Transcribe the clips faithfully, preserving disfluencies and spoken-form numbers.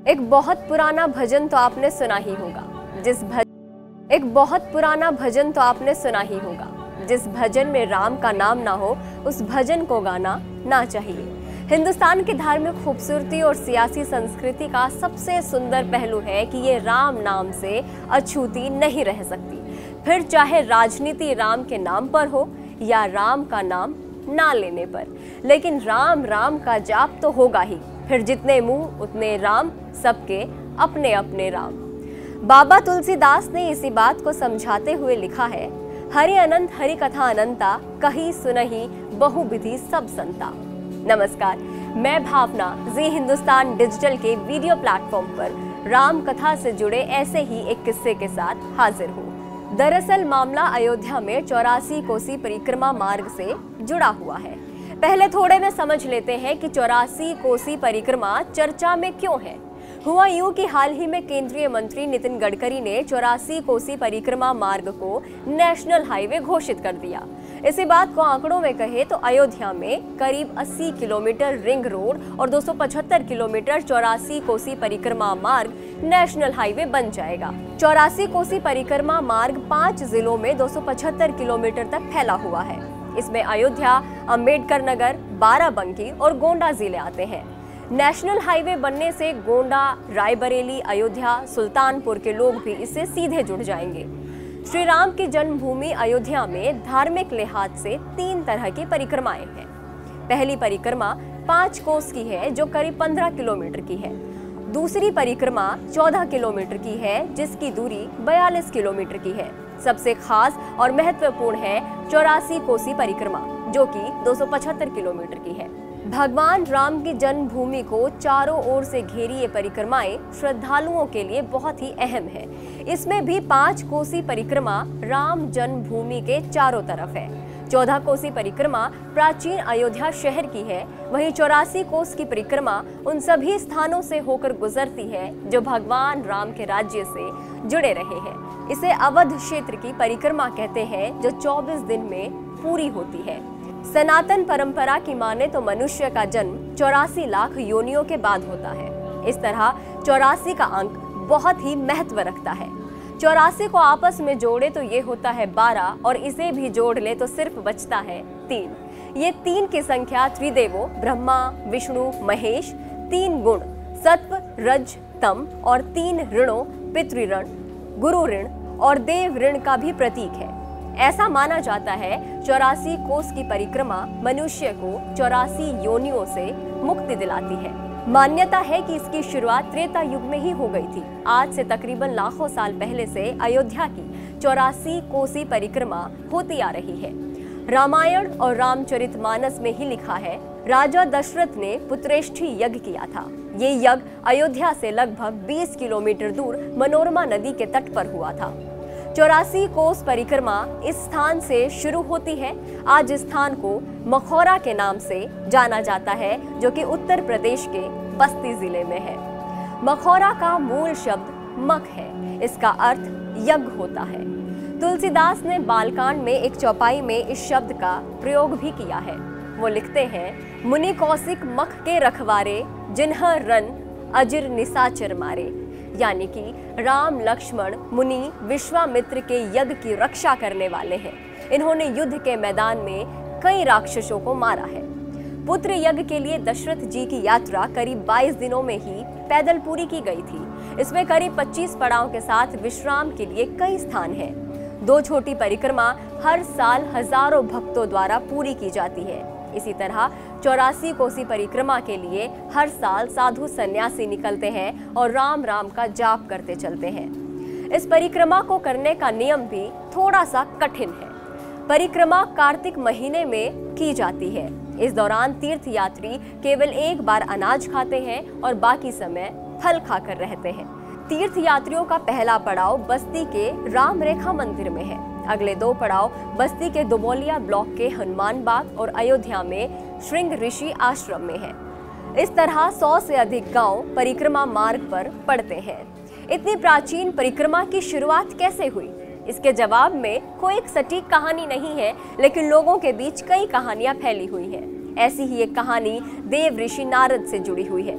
एक बहुत पुराना भजन तो आपने सुना ही होगा जिस भज एक बहुत पुराना भजन तो आपने सुना ही होगा जिस भजन में राम का नाम ना हो उस भजन को गाना ना चाहिए। हिंदुस्तान की धार्मिक खूबसूरती और सियासी संस्कृति का सबसे सुंदर पहलू है कि ये राम नाम से अछूती नहीं रह सकती, फिर चाहे राजनीति राम के नाम पर हो या राम का नाम ना लेने पर, लेकिन राम राम का जाप तो होगा ही। फिर जितने मुंह उतने राम, सबके अपने अपने राम। बाबा तुलसीदास ने इसी बात को समझाते हुए लिखा है, हरि अनंत हरि कथा अनंता, कही सुनही बहुविधि सब संता। नमस्कार, मैं भावना जी हिंदुस्तान डिजिटल के वीडियो प्लेटफॉर्म पर राम कथा से जुड़े ऐसे ही एक किस्से के साथ हाजिर हूँ। दरअसल मामला अयोध्या में चौरासी कोसी परिक्रमा मार्ग से जुड़ा हुआ है। पहले थोड़े में समझ लेते हैं कि चौरासी कोसी परिक्रमा चर्चा में क्यों है। हुआ यूं कि हाल ही में केंद्रीय मंत्री नितिन गडकरी ने चौरासी कोसी परिक्रमा मार्ग को नेशनल हाईवे घोषित कर दिया। इसी बात को आंकड़ों में कहे तो अयोध्या में करीब अस्सी किलोमीटर रिंग रोड और दो सौ पचहत्तर किलोमीटर चौरासी कोसी परिक्रमा मार्ग नेशनल हाईवे बन जाएगा। चौरासी कोसी परिक्रमा मार्ग पांच जिलों में दो सौ पचहत्तर किलोमीटर तक फैला हुआ है। इसमें अयोध्या, अंबेडकर नगर, बाराबंकी और गोंडा जिले आते हैं। नेशनल हाईवे बनने से गोंडा, रायबरेली, अयोध्या, सुल्तानपुर के लोग भी इससे सीधे जुड़ जाएंगे। श्री राम की जन्मभूमि अयोध्या में धार्मिक लिहाज से तीन तरह की परिक्रमाएं हैं। पहली परिक्रमा पांच कोस की है जो करीब पंद्रह किलोमीटर की है। दूसरी परिक्रमा चौदह किलोमीटर की है जिसकी दूरी बयालीस किलोमीटर की है। सबसे खास और महत्वपूर्ण है चौरासी कोसी परिक्रमा जो कि दो सौ पचहत्तर किलोमीटर की है। भगवान राम की जन्मभूमि को चारों ओर से घेरी ये परिक्रमाएं श्रद्धालुओं के लिए बहुत ही अहम है। इसमें भी पांच कोसी परिक्रमा राम जन्मभूमि के चारों तरफ है। चौदह कोसी परिक्रमा प्राचीन अयोध्या शहर की है, वहीं चौरासी कोस की परिक्रमा उन सभी स्थानों से होकर गुजरती है जो भगवान राम के राज्य से जुड़े रहे हैं। इसे अवध क्षेत्र की परिक्रमा कहते हैं जो चौबीस दिन में पूरी होती है। सनातन परंपरा की माने तो मनुष्य का जन्म चौरासी लाख योनियों के बाद होता है। इस तरह चौरासी का अंक बहुत ही महत्व रखता है। चौरासी को आपस में जोड़े तो ये होता है बारह और इसे भी जोड़ ले तो सिर्फ बचता है तीन। ये तीन की संख्या त्रिदेवों ब्रह्मा, विष्णु, महेश, तीन गुण सत्व, रज, तम और तीन ऋणों पितृ ऋण, गुरु ऋण और देव ऋण का भी प्रतीक है। ऐसा माना जाता है चौरासी कोस की परिक्रमा मनुष्य को चौरासी योनियों से मुक्ति दिलाती है। मान्यता है कि इसकी शुरुआत त्रेता युग में ही हो गई थी। आज से तकरीबन लाखों साल पहले से अयोध्या की चौरासी कोसी परिक्रमा होती आ रही है। रामायण और रामचरितमानस में ही लिखा है, राजा दशरथ ने पुत्रेष्ठी यज्ञ किया था। ये यज्ञ अयोध्या से लगभग बीस किलोमीटर दूर मनोरमा नदी के तट पर हुआ था। चौरासी कोस परिक्रमा इस स्थान से शुरू होती है। आज इस स्थान को मखौरा के नाम से जाना जाता है जो कि उत्तर प्रदेश के बस्ती जिले में है। मखौरा का मूल शब्द मख है, इसका अर्थ यज्ञ होता है। तुलसीदास ने बालकांड में एक चौपाई में इस शब्द का प्रयोग भी किया है। वो लिखते हैं, मुनि कौशिक मख के रखवारे, जिन्ह रन अजिर निशाचर मारे। यानी कि राम, लक्ष्मण, मुनि विश्वामित्र के यज्ञ की रक्षा करने वाले हैं। इन्होंने युद्ध के मैदान में कई राक्षसों को मारा है। पुत्र यज्ञ के लिए दशरथ जी की यात्रा करीब बाईस दिनों में ही पैदल पूरी की गई थी। इसमें करीब पच्चीस पड़ाव के साथ विश्राम के लिए कई स्थान हैं। दो छोटी परिक्रमा हर साल हजारों भक्तों द्वारा पूरी की जाती है। इसी तरह चौरासी कोसी परिक्रमा के लिए हर साल साधु सन्यासी निकलते हैं और राम राम का जाप करते चलते हैं। इस परिक्रमा को करने का नियम भी थोड़ा सा कठिन है। परिक्रमा कार्तिक महीने में की जाती है। इस दौरान तीर्थ यात्री केवल एक बार अनाज खाते हैं और बाकी समय फल खाकर रहते हैं। तीर्थ यात्रियों का पहला पड़ाव बस्ती के राम रेखा मंदिर में है। अगले दो पड़ाव बस्ती के दुबौलिया ब्लॉक के हनुमान बाग और अयोध्या में श्रृंग ऋषि आश्रम में है। इस तरह सौ से अधिक गांव परिक्रमा मार्ग पर पड़ते हैं। इतनी प्राचीन परिक्रमा की शुरुआत कैसे हुई? इसके जवाब में कोई एक सटीक कहानी नहीं है, लेकिन लोगों के बीच कई कहानियां फैली हुई हैं। ऐसी ही एक कहानी देव ऋषि नारद से जुड़ी हुई है।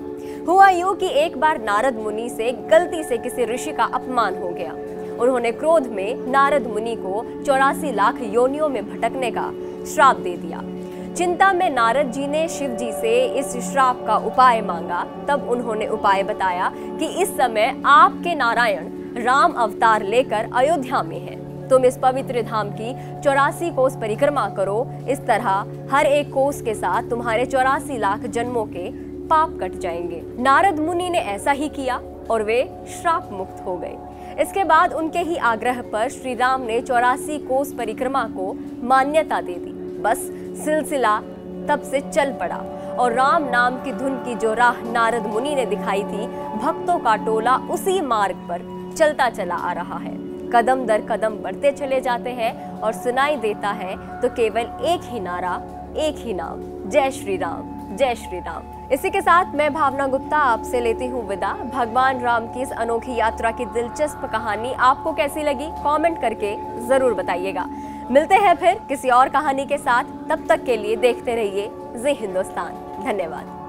हुआ यूं कि एक बार नारद मुनि से गलती से किसी ऋषि का अपमान हो गया। उन्होंने क्रोध में नारद मुनि को चौरासी लाख योनियों में भटकने का श्राप दे दिया। चिंता में नारद जी ने शिव जी से इस श्राप का उपाय मांगा। तब उन्होंने उपाय बताया कि इस समय आपके नारायण राम अवतार लेकर अयोध्या में हैं। तुम इस पवित्र धाम की चौरासी कोस परिक्रमा करो। इस तरह हर एक कोस के साथ तुम्हारे चौरासी लाख जन्मों के पाप कट जाएंगे। नारद मुनि ने ऐसा ही किया और वे श्राप मुक्त हो गए। इसके बाद उनके ही आग्रह पर श्री राम ने चौरासी कोस परिक्रमा को मान्यता दे दी। बस सिलसिला तब से चल पड़ा और राम नाम की धुन की जो राह नारद मुनि ने दिखाई थी, भक्तों का टोला उसी मार्ग पर चलता चला आ रहा है। कदम दर कदम बढ़ते चले जाते हैं और सुनाई देता है तो केवल एक ही नारा, एक ही नाम, जय श्री राम, जय श्री राम। इसी के साथ मैं भावना गुप्ता आपसे लेती हूँ विदा। भगवान राम की इस अनोखी यात्रा की दिलचस्प कहानी आपको कैसी लगी, कमेंट करके जरूर बताइएगा। मिलते हैं फिर किसी और कहानी के साथ। तब तक के लिए देखते रहिए जी हिंदुस्तान। धन्यवाद।